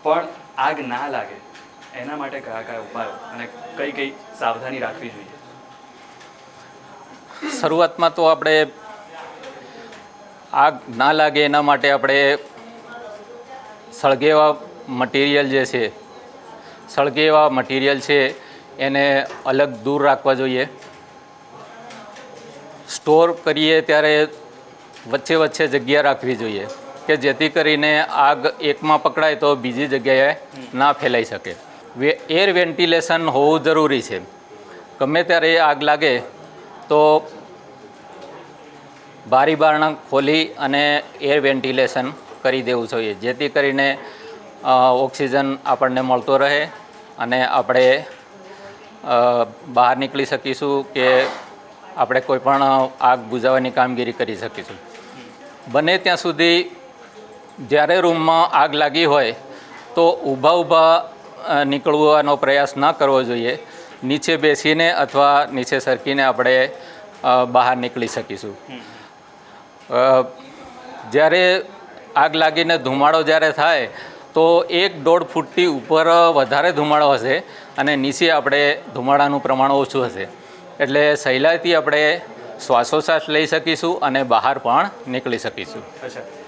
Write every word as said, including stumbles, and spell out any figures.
પણ આગ ના લાગે એના માટે કયા કયા ઉપાયો અને કઈ કઈ સાવધાની રાખવી જોઈએ? શરૂઆતમાં તો આપણે આગ ના લાગે એના માટે આપણે સળગે એવા મટીરિયલ જે છે સળગે એવા મટીરિયલ છે એને અલગ દૂર રાખવા જોઈએ. સ્ટોર કરીએ ત્યારે વચ્ચે વચ્ચે જગ્યા રાખવી જોઈએ કે જેથી કરીને આગ એકમાં પકડાય તો બીજી જગ્યાએ ના ફેલાઈ શકે. એર વેન્ટિલેશન હોવું જરૂરી છે. ગમે ત્યારે આગ લાગે તો બારી બારણાં ખોલી અને એર વેન્ટિલેશન કરી દેવું જોઈએ જેથી કરીને ઓક્સિજન આપણને મળતો રહે અને આપણે બહાર નીકળી શકીશું કે આપણે કોઈ પણ આગ બુઝાવવાની કામગીરી કરી શકીશું. બને ત્યાં સુધી જ્યારે રૂમમાં આગ લાગી હોય તો ઊભા ઊભા નીકળવાનો પ્રયાસ ન કરવો જોઈએ. નીચે બેસીને અથવા નીચે સરકીને આપણે બહાર નીકળી શકીશું. જ્યારે આગ લાગીને ધુમાડો જ્યારે થાય તો એક દોઢ ફૂટથી ઉપર વધારે ધુમાડો હશે અને નીચે આપણે ધુમાડાનું પ્રમાણ ઓછું હશે એટલે સહેલાઈથી આપણે શ્વાસોશ્વાસ લઈ શકીશું અને બહાર પણ નીકળી શકીશું. અચ્છા,